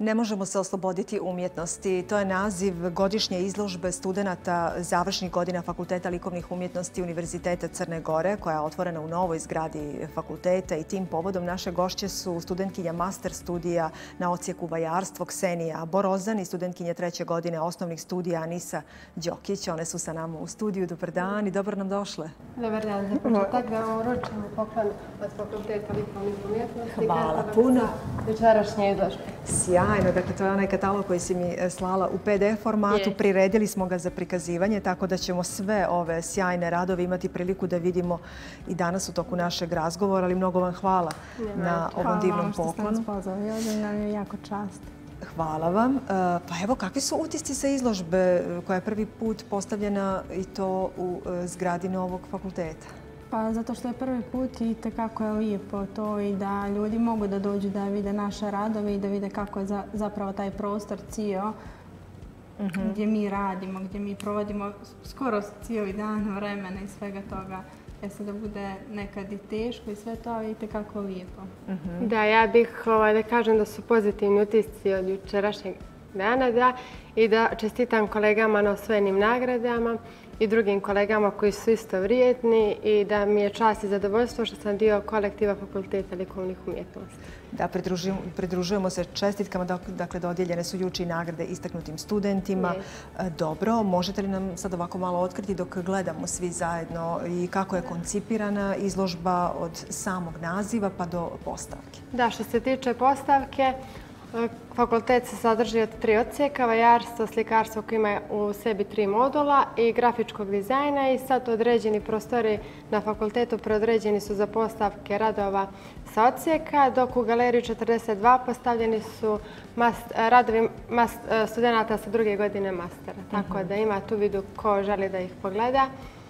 Ne možemo se osloboditi umjetnosti. To je naziv godišnje izložbe studenata završnih godina Fakulteta likovnih umjetnosti Univerziteta Crne Gore, koja je otvorena u novoj zgradi fakulteta i tim povodom naše gošće su studentkinja master studija na odsjeku vajarstvo Ksenija Borozan i studentkinja 3. godine osnovnih studija Anisa Đokić. One su sa nama u studiju. Dobar dan i dobro nam došle. Dobar dan. Za početak da vam uručimo poklon od Fakulteta likovnih umjetnosti. Hvala puno. Večerašnje izložbe. Sjajno. Dakle, to je onaj katalog koji si mi slala u PDF formatu. Priredili smo ga za prikazivanje, tako da ćemo sve ove sjajne radove imati priliku da vidimo i danas u toku našeg razgovora, ali mnogo vam hvala na ovom divnom poklonu. Hvala vam što ste nas pozvali. Nam je jako čast. Hvala vam. Pa evo, kakvi su utisci sa izložbe koja je prvi put postavljena i to u zgradi novog fakulteta? Pa zato što je prvi put i tekako je lijepo to i da ljudi mogu da dođu da vide naše radove i da vide kako je zapravo taj prostor cijel gdje mi radimo, gdje mi provodimo skoro cijeli dan vremena i svega toga. Jeste da bude nekad i teško i sve to, ali i tekako lijepo. Da, ja bih da kažem da su pozitivni utisci od jučerašnjeg dana i da čestitam kolegama na osvojenim nagradama i drugim kolegama koji su isto vrijedni i da mi je čast i zadovoljstvo što sam dio kolektiva Fakulteta likovnih umjetnosti. Da, pridružujemo se čestitkama, dakle dodijeljene su juče i nagrade istaknutim studentima. Dobro, možete li nam sad ovako malo otkriti dok gledamo svi zajedno i kako je koncipirana izložba od samog naziva pa do postavke? Da, što se tiče postavke, fakultet se sadrži od 3 odsjeka, vajarstvo, slikarstvo koje ima u sebi 3 modula i grafičkog dizajna i sad određeni prostori na fakultetu preodređeni su za postavke radova sa odsjeka, dok u galeriji 42 postavljeni su radovi studenata sa 2. godine mastera. Tako da ima tu vidu ko želi da ih pogleda.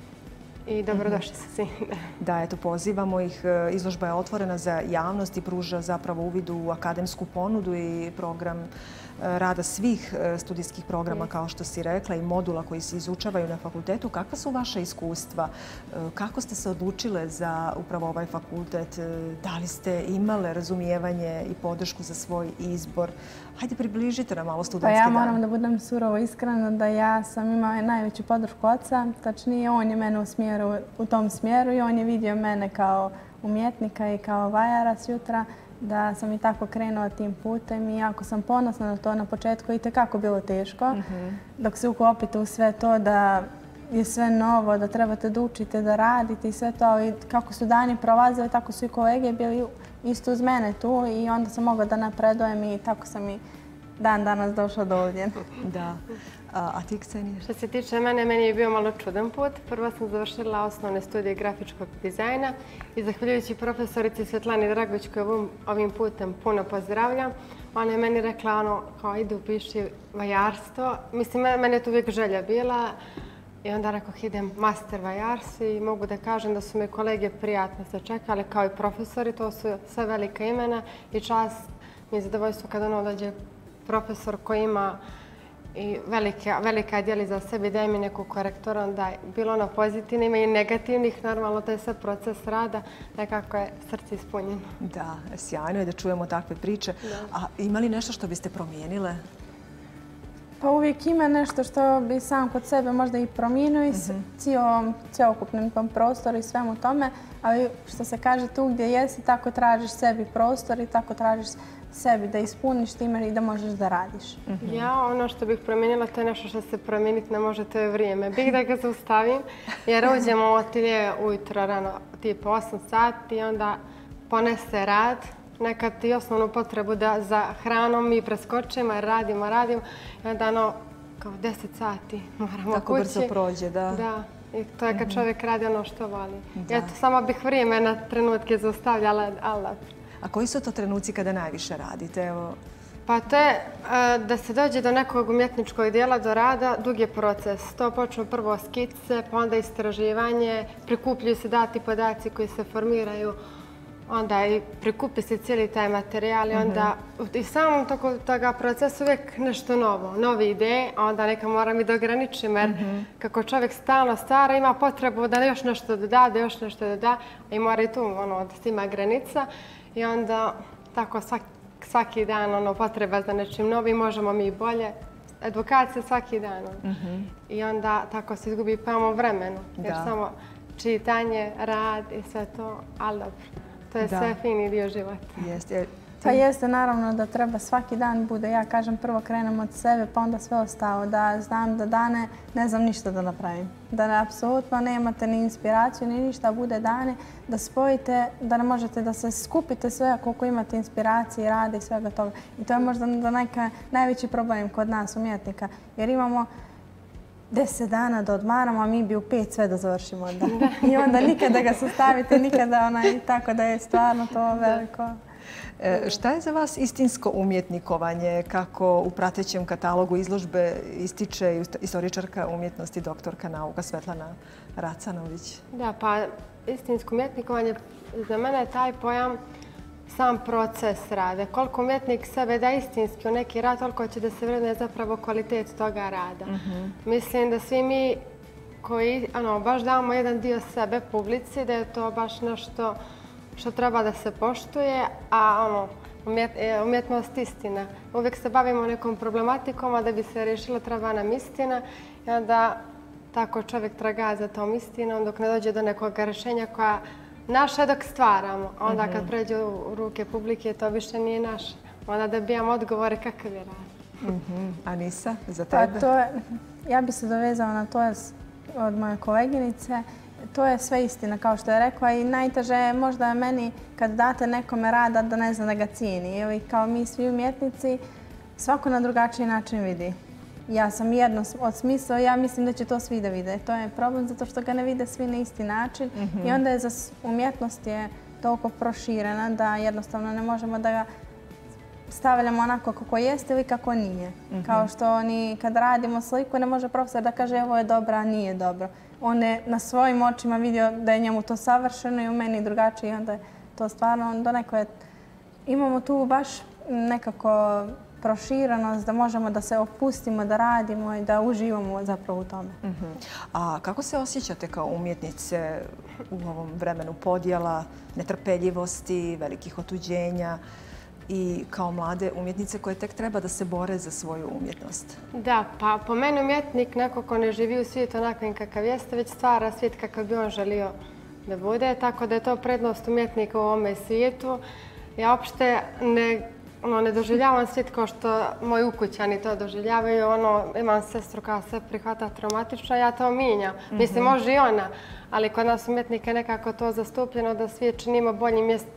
I dobrodošli su svi. Da, eto, pozivamo ih. Izložba je otvorena za javnost i pruža zapravo uvid u akademsku ponudu i program rada svih studijskih programa, kao što si rekla, i modula koji se izučavaju na fakultetu. Kakva su vaša iskustva? Kako ste se odlučile za upravo ovaj fakultet? Da li ste imale razumijevanje i podršku za svoj izbor? Hajde, približite nam malo studentski dan. Pa ja moram da budem surovo iskrena da ja sam imala najveću podršku oca. Tačnije, on je mene u tom smjeru i on je vidio mene kao umjetnika i kao vajara s jutra, da sam i tako krenula tim putem i jako sam ponosna na to. Na početku i tekako bilo teško, dok se uklopite u sve to da je sve novo, da trebate da učite, da radite i sve to, ali kako su dani prolazili, tako su i kolege bili isto uz mene tu i onda sam mogla da napredujem i tako sam i dan danas došla do ovdje. Da. A ti, Ksenija? Što se tiče mene, meni je bio malo čudan put. Prvo sam završila osnovne studije grafičkog dizajna i zahvaljujući profesorici Svetlani Dragović koju ovim putem puno pozdravljam, ona je meni rekla kao ide upiši vajarstvo. Mislim, meni je to uvijek želja bila i onda rekao idem master vajarstvo i mogu da kažem da su me kolege prijatno sačekali kao i profesori. To su sve velika imena i čast mi je zadovoljstvo kada dođe profesor koji ima i velika djela za sebi, daje mi neku korektoru, onda je bilo ono pozitivno, ima i negativnih, normalno to je sve proces rada, nekako je srce ispunjeno. Da, sjajno je da čujemo takve priče. A ima li nešto što biste promijenile? Pa uvijek ima nešto što bi sam kod sebe možda i promijenio i cijelokupnom tom prostoru i svemu tome, ali što se kaže tu gdje jesi, tako tražiš sebi prostor i tako tražiš sebi da ispuniš time i da možeš da radiš. Ja ono što bih promijenila, to je nešto što se promijeniti ne može, to je vrijeme. Bih da ga zaustavim jer uđemo u atelje ujutro rano, tipa 8 sati i onda ponese rad. Nekad i osnovnu potrebu da za hranom mi preskočimo jer radimo i onda kao 10 sati moramo kući. Tako brzo prođe, da. Da, i to je kad čovjek radi ono što voli. Eto, samo bih vrijeme na trenutke zaustavljala, ali A koji su to trenuci kada najviše radite? Pa to je da se dođe do nekog umjetničkog dijela, do rada, dug je proces. To počnu prvo skice, pa onda istraživanje, prikupljaju se dati podaci koji se formiraju, onda i prikupi se cijeli taj materijal i onda i samom toga procesa uvijek nešto novo, nove ideje, a onda neka moram i da ograničim jer kako čovjek stalno stara ima potrebu da još nešto doda, i mora i tu da ima granica i onda tako svaki dan potreba za nečim novim, možemo mi bolje. Edukacija svaki dan. I onda tako se izgubi pamo vremenu. Jer samo čitanje, rad i sve to, ali dobro. To je sve fini dio života. Pa jeste naravno da treba svaki dan bude, ja kažem prvo krenem od sebe pa onda sve ostalo, da znam da dane ne znam ništa da napravim. Da apsolutno nemate ni inspiraciju ni ništa, bude dane da spojite, da ne možete da se skupite sve koliko imate inspiracije, rada i svega toga. I to je možda najveći problem kod nas umjetnika jer imamo 10 dana da odmaramo, a mi bi u 5 sve da završimo onda. I onda nikada ga sastavite, nikada tako da je stvarno to veliko. Šta je za vas istinsko umjetnikovanje, kako u pratećem katalogu izložbe ističe istoričarka umjetnosti, doktorka nauka Svetlana Racanović? Da, pa istinsko umjetnikovanje za mene je taj pojam sam proces rada. Koliko umjetnik sebe da istinski u neki rad, toliko će da se vrednuje zapravo kvalitet toga rada. Mislim da svi mi koji baš damo jedan dio sebe publici, da je to baš nešto što treba da se poštuje, a umjetnost istina. Uvijek se bavimo nekom problematikom, a da bi se riješila treba nam istina i onda tako čovjek traga za tom istinom dok ne dođe do nekog rješenja koja naša dok stvaramo. Onda kad pređe u ruke publike to više nije naše. Onda dobijamo odgovore kakav je rad. Anisa, za tebe? Ja bi se dovezala na to od moje koleginice. To je sve istina, kao što je rekla, i najteže je možda meni kad date nekome rada da ne zna da ga cijeni. Ili kao mi svi umjetnici, svako na drugačiji način vidi. Ja sam jedno od smisla, ja mislim da će to svi da vide. To je problem zato što ga ne vide svi na isti način i onda je za umjetnost je toliko proširena da jednostavno ne možemo da ga stavljamo onako kako jeste ili kako nije. Kao što ni kad radimo sliku ne može profesor da kaže ovo je dobro, a nije dobro. On je na svojim očima vidio da je njemu to savršeno i u meni drugačije i onda je to stvarno donekle. Imamo tu baš nekako proširenost da možemo da se opustimo, da radimo i da uživamo zapravo u tome. A kako se osjećate kao umjetnice u ovom vremenu podjela, netrpeljivosti, velikih otuđenja i kao mlade umjetnice koje tek treba da se bore za svoju umjetnost? Da, pa po meni umjetnik neko ko ne živi u svijetu onakvim kakav jeste, već stvara svijet kakav bi on želio da bude, tako da je to prednost umjetnika u ovome svijetu. Ja uopšte ne doživljavam svijet kao što moji ukućani to doživljavaju. Imam sestru koja se prihvata traumatično, ja to mijenjam. Mislim, može i ona, ali kod nas umjetnika je nekako to zastupljeno da svijet činimo boljim mjestom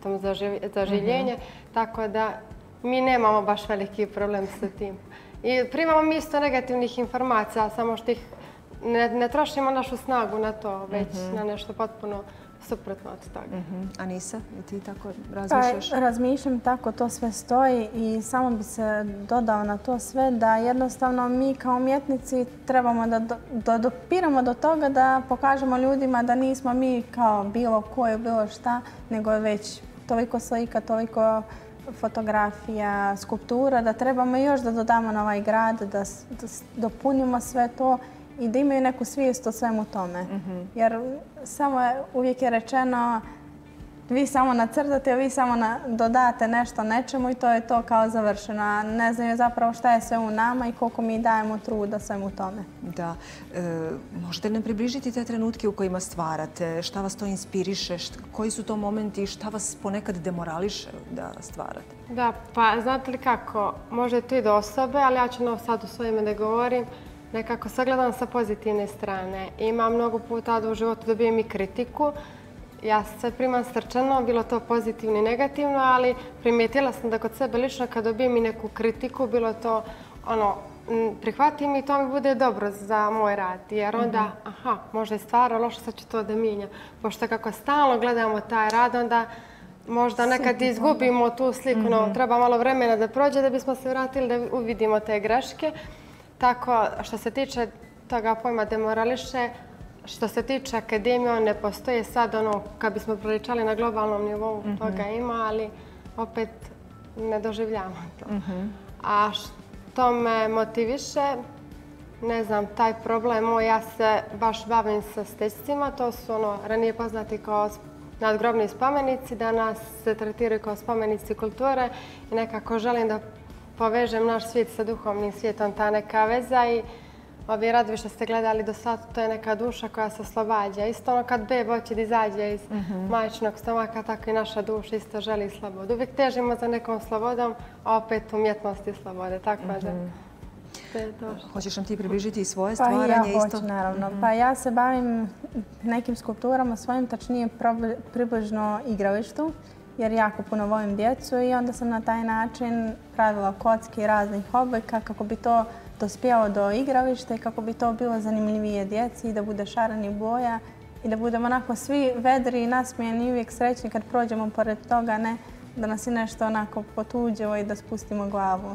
za življenje, tako da mi nemamo baš veliki problem sa tim. I primamo mi isto negativnih informacija, samo što ih ne trošimo našu snagu na to, već na nešto potpuno suprotno od toga. Anisa, i ti tako razmišljaš? Pa, razmišljam tako, to sve stoji i samo bi se dodao na to sve da jednostavno mi kao umjetnici trebamo da dopiramo do toga da pokažemo ljudima da nismo mi kao bilo koje, bilo šta, nego je već toliko slika, toliko fotografija, skulptura, da trebamo još da dodamo na ovaj grad, da dopunimo sve to i da imaju neku svijest o svemu tome. Jer uvijek je rečeno vi samo nacrtate, vi samo dodate nešto nečemu i to je to kao završeno. A ne znaju zapravo šta je sve u nama i koliko mi dajemo truda svemu tome. Da. Možete li nam približiti te trenutke u kojima stvarate? Šta vas to inspiriše? Koji su to momenti? Šta vas ponekad demorališe da stvarate? Da, pa znate li kako? Možda je to i do osobe, ali ja ću sad u svoje ime da govorim. Nekako sagledam sa pozitivne strane. Imam mnogo puta da u životu dobijem i kritiku. Ja se primam srčano, bilo to pozitivno i negativno, ali primijetila sam da kod sebe lično kad dobijem i neku kritiku, bilo to prihvatim i to mi bude dobro za moj rad. Jer onda, možda je stvarno loše, sad ću to da mijenjam. Pošto kako stalno gledamo taj rad, onda možda nekad izgubimo tu sliku. Treba malo vremena da prođe da bismo se vratili da uvidimo te greške. Tako, što se tiče toga pojma demorališe, što se tiče akademije, on ne postoje sad kad bismo priličali na globalnom nivou, toga ima, ali opet ne doživljamo to. A što me motiviše, ne znam, taj problem, ja se baš bavim sa stečcima, to su ranije poznati kao nadgrobni spomenici, danas se tretiraju kao spomenici kulture i nekako želim da povežem naš svijet sa duhovnim svijetom, ta neka veza i ovi radovi što ste gledali do sada, to je neka duša koja se oslobađa. Isto ono kad beba hoće da izađe iz majčinog stomaka, tako i naša duša isto želi slobodu. Uvijek težimo za nekom slobodom, a opet umjetnosti slobode. Tako da to je to. Hoćeš nam ti približiti i svoje stvaranje? Pa ja hoću, naravno. Pa ja se bavim nekim skulpturama svojim, tačnije približno igralištu, jer jako puno volim djecu i onda sam na taj način pravila kocki raznih oblika kako bi to dospjelo do igrališta i kako bi to bilo zanimljivije djeci i da bude šarenih boja i da budemo onako svi vedri i nasmijeni i uvijek srećni kad prođemo pored toga, ne da nas je nešto onako potuđilo i da spustimo glavu.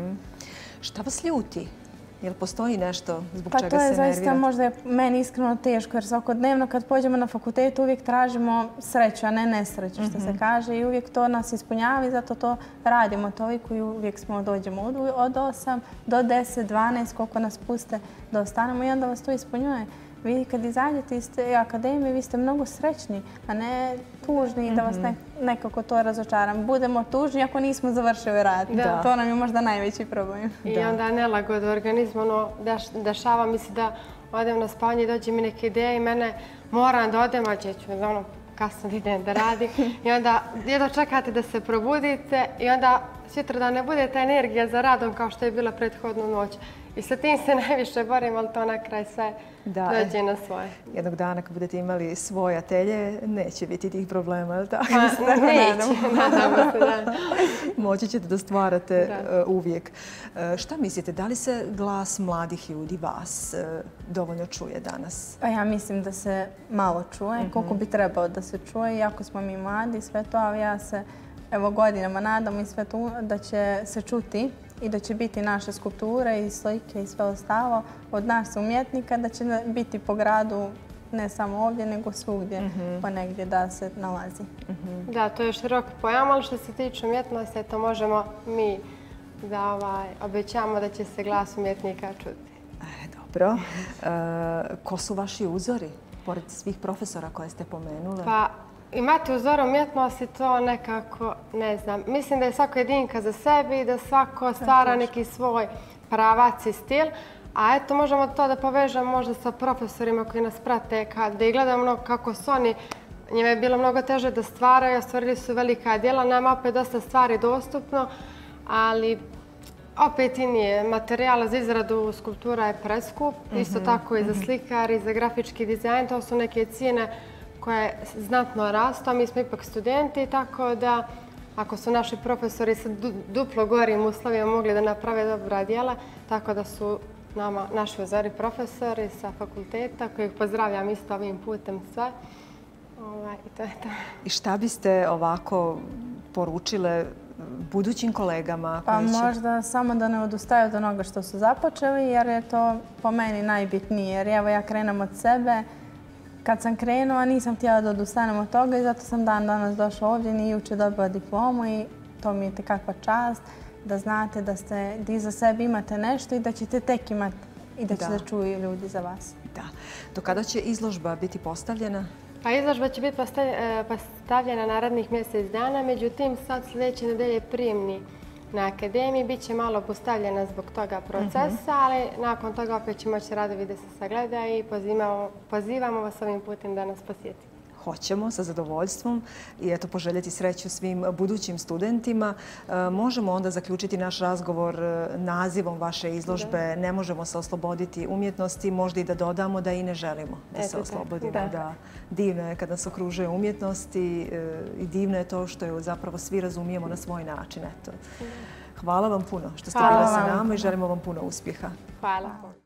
Šta vas ljuti? Jel postoji nešto zbog Pa čega to se je nervirate? zaista možda meni iskreno teško jer svakodnevno kad pođemo na fakultet uvijek tražimo sreću, a ne nesreću što se kaže i uvijek to nas ispunjava i zato to radimo toliko i uvijek dođemo od 8 do 10, 12 koliko nas puste da ostanemo i onda vas to ispunjuje. Vi kad izađete iz te akademije vi ste mnogo srećni, a ne tužni i da vas nekako to razočaram. Budemo tužni ako nismo završili rad. To nam je možda najveći problem. I onda nelagod u organizmu dešava mi se da odem na spavanje i dođe mi neke ideje i mene moram da odem, a ću kasno idem da radim. I onda jedno čekate da se probudite i onda sutra da ne bude ta energija za radom kao što je bila prethodnu noć. I sa tim se najviše borim, ali to na kraj sve dođe na svoje. Jednog dana kad budete imali svoje atelje, neće biti tih problema, je li tako? Neće, nadamo se da. Moći ćete da stvarate uvijek. Šta mislite, da li se glas mladih ljudi, vas, dovoljno čuje danas? Pa ja mislim da se malo čuje, koliko bi trebalo da se čuje, iako smo mi mladi, sve to, ali ja se godinama nadam i sve to da će se čuti i da će biti naše skulpture i slike i sve ostalo od nas umjetnika, da će biti po gradu ne samo ovdje, nego svugdje ponegdje da se nalazi. Da, to je širok pojam, ali što se tiče umjetnosti, to možemo mi da obećamo da će se glas umjetnika čuti. Dobro. Ko su vaši uzori, pored svih profesora koje ste pomenule? Pa, imati uzor umjetnosti, to nekako, ne znam. Mislim da je svaka jedinka za sebe i da svako stvara neki svoj pravac i stil. A eto, možemo to da povežemo možda sa profesorima koji nas prate, da ih gledamo kako su oni, njima je bilo mnogo teže da stvaraju, ostvarili su velika djela, nama opet dosta stvari dostupno, ali opet i nije. Materijal za izradu skulptura je preskup, isto tako i za slikar i za grafički dizajn, to su neke cijene koje znatno rastu, a mi smo ipak studenti, tako da ako su naši profesori sa duplo gorim uslovima mogli da naprave dobra djela, tako da su naši uzori profesori sa fakulteta, kojih pozdravljam isto ovim putem sve. I to je to. I šta biste ovako poručile budućim kolegama? Pa možda samo da ne odustaju od onoga što su započeli, jer je to po meni najbitnije. Jer evo ja krenem od sebe. Kad sam krenula nisam htjela da odustanem od toga i zato sam danas došla ovdje i jučer dobila diplomu i to mi je tekakva čast da znate da iza sebe imate nešto i da ćete tek imati i da će da čuju ljudi za vas. Da. Do kada će izložba biti postavljena? Pa izložba će biti postavljena narednih mjesec dana, međutim sad sljedeće nedelje prijemni na akademiji. Biće malo postavljena zbog toga procesa, ali nakon toga opet će moći radovi da se sagleda i pozivamo vas ovim putem da nas posjetite. Hoćemo, sa zadovoljstvom i eto poželjeti sreću svim budućim studentima. Možemo onda zaključiti naš razgovor nazivom vaše izložbe Ne možemo se osloboditi umjetnosti, možda i da dodamo da i ne želimo da se oslobodimo. Divno je kad nas okružuje umjetnosti i divno je to što je zapravo svi razumijemo na svoj način. Hvala vam puno što ste bili sa nama i želimo vam puno uspjeha. Hvala.